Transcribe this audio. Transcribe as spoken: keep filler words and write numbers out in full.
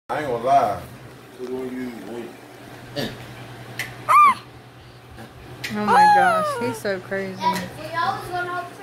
I ain't gonna lie. Oh my gosh, he's so crazy. We always gonna